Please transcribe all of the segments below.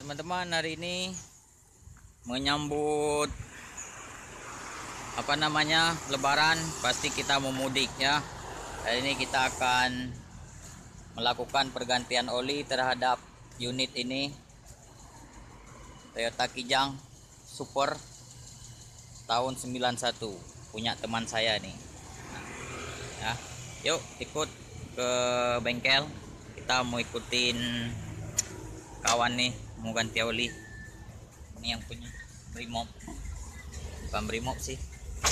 teman-teman, hari ini menyambut Lebaran, pasti kita mau mudik ya. Hari ini kita akan melakukan pergantian oli terhadap unit ini, Toyota Kijang Super tahun 91, punya teman saya nih. Ya, yuk ikut ke bengkel, kita mau ikutin kawan nih mau ganti oli. Ini yang punya Brimob, bukan Brimob sih,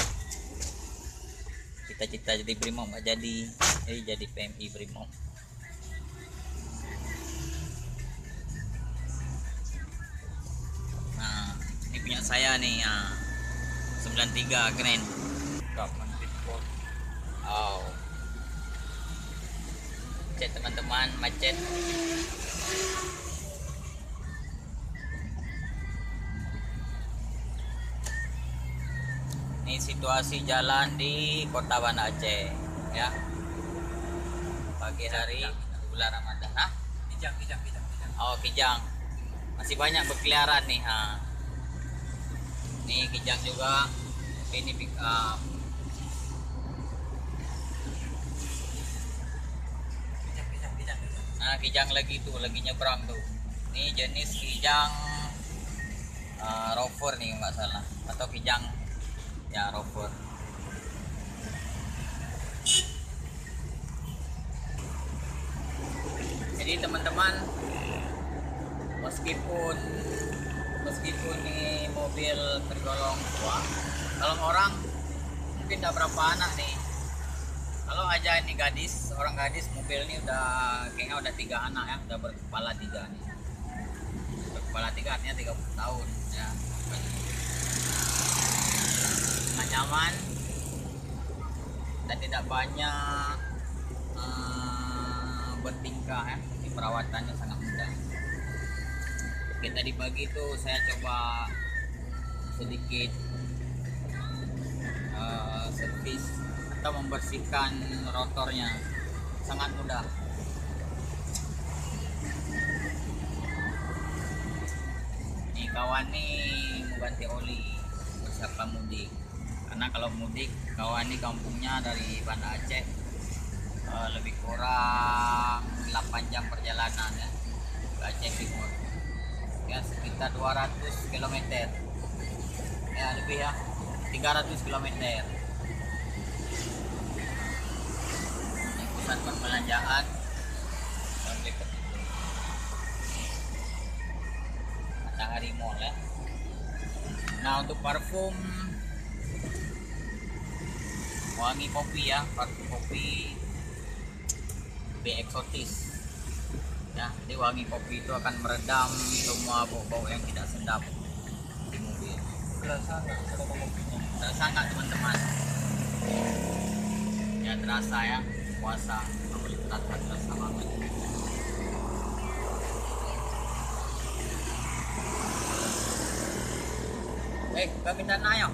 cita-cita jadi Brimob nggak jadi PMI Brimob. Nah ini punya saya nih ya, 93 keren. Oh, macet teman-teman, macet. Ini situasi jalan di Kota Banda Aceh ya, pagi hari bulan Ramadan. Hah? Kijang. Oh, Kijang masih banyak berkeliaran nih. Ini Kijang juga, ini pick up. Nah, Kijang lagi tuh, lagi nyebrang tuh. Ini jenis Kijang Rover nih nggak salah, atau Kijang ya Rover. Jadi teman-teman, meskipun ini mobil tergolong tua, kalau orang mungkin udah berapa anak nih. Kalau aja ini orang gadis, mobil ini kayaknya udah 3 anak ya, udah berkepala 3 nih. Berkepala 3 artinya 30 tahun ya. Nyaman dan tidak banyak bertingkah ya. Di perawatannya sangat mudah. Oke, tadi pagi itu saya coba sedikit servis atau membersihkan rotornya, sangat mudah. Ini kawan nih mau ganti oli, persiapan mudik. Karena kalau mudik, kawan ini kampungnya dari Banda Aceh, lebih kurang 8 jam perjalanan ya ke Aceh Timur ya, sekitar 200 km ya, lebih ya, 300 km. Ini pusat perbelanjaan sampai ke situ, Matahari Mall ya. Nah, untuk parfum wangi kopi ya, parfum kopi lebih eksotis ya. Jadi wangi kopi itu akan meredam semua bau-bau yang tidak sedap di mobil. Terasa nggak teman-teman? Ya terasa ya, puasa apalagi terasa banget. Kami dan ayo.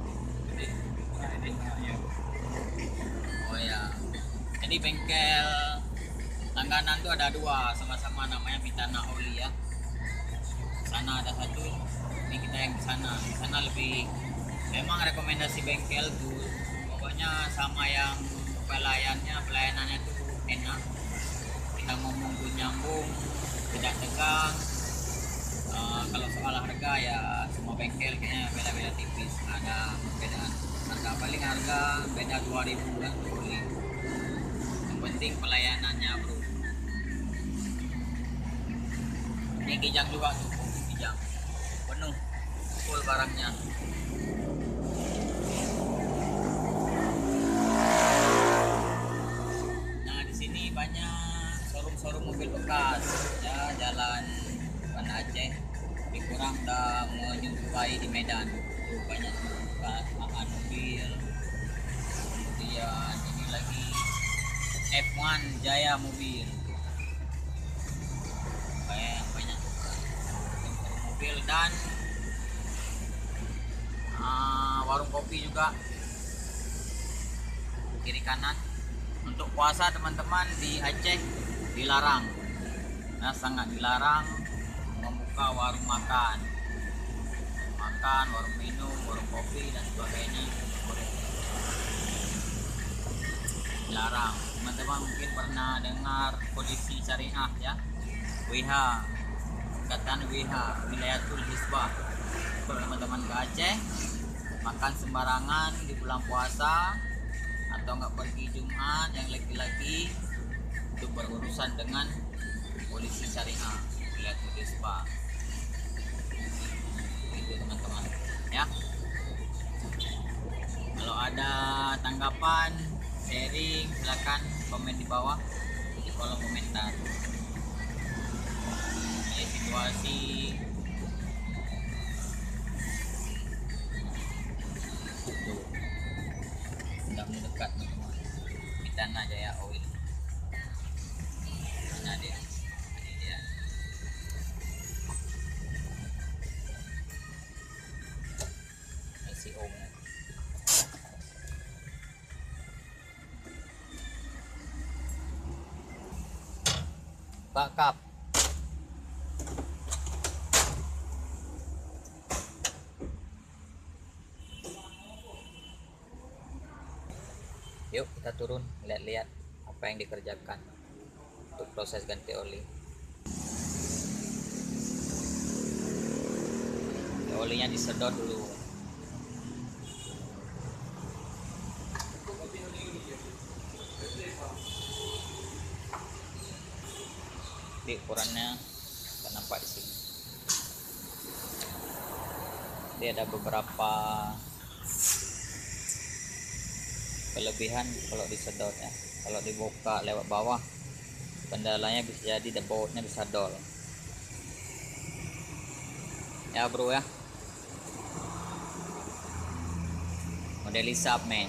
Oh ya, jadi bengkel langganan tuh ada 2, sama-sama namanya Mitana Oli ya. Sana ada 1, ini kita yang di sana. Di sana lebih, memang rekomendasi bengkel tuh pokoknya sama yang pelayanannya tuh enak. Kita ngomong tuh nyambung, tidak tegang. Kalau soal harga ya semua bengkel kayaknya beda-beda tipis, ada perbedaan harga, paling harga beda 2000 kan oli. Yang penting pelayanannya bro. Ini Kijang juga tuh, Kijang penuh, full barangnya. Nah di sini banyak showroom mobil bekas ya, jalan Banda Aceh lebih kurang udah menyerupai di Medan tuh, banyak bekas makan mobil. Kemudian ini lagi F1 Jaya mobil, kayak banyak mobil. Dan warung kopi juga kiri kanan. Untuk puasa teman-teman di Aceh dilarang, nah sangat dilarang membuka buka warung makan, warung minum, warung kopi dan sebagainya. Dilarang. Teman-teman mungkin pernah dengar polisi syariah ya, WH, ikatan WH, Wilayatul Hisbah. Kalau teman-teman ke Aceh makan sembarangan di bulan puasa atau nggak pergi Jumat, yang laki-laki itu berurusan dengan polisi syariah, Wilayatul Hisbah. Itu teman-teman ya. Kalau ada tanggapan, sharing, silakan komen di bawah di kolom komentar. Ini situasi tuh sudah mendekat teman-teman. Mitana Jaya Oil. Mana dia? Ini dia. Isi om. Backup. Yuk kita turun lihat-lihat apa yang dikerjakan untuk proses ganti oli. Olinya disedot dulu. Di ukurannya kita nampak di sini. Dia ada beberapa kelebihan kalau disedot ya. Kalau dibuka lewat bawah, kendalanya bisa jadi bautnya bisa dol. Ya bro ya. Model Subman.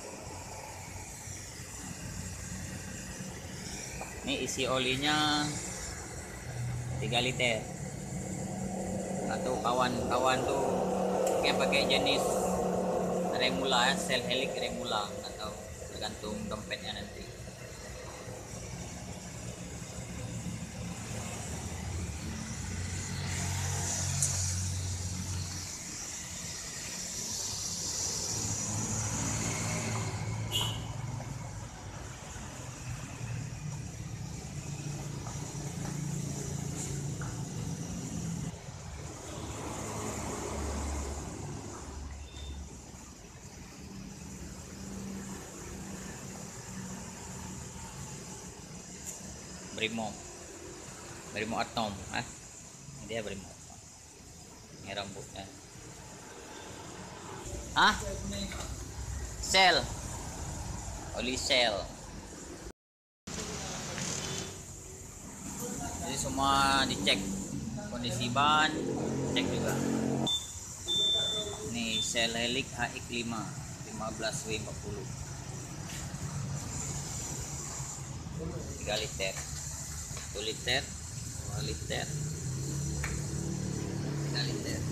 Ini isi olinya 3 liter. Atau kawan-kawan tuh kayak pakai jenis remula ya, sel helix remula, atau tergantung dompetnya nanti. Brimo Atom ini dia Brimo Atom. Ini rambutnya sel oli sel. Jadi semua dicek kondisi ban, cek juga. Nih sel helix HX5 15W40 3 liter, 1 liter, 2 liter, 3 liter.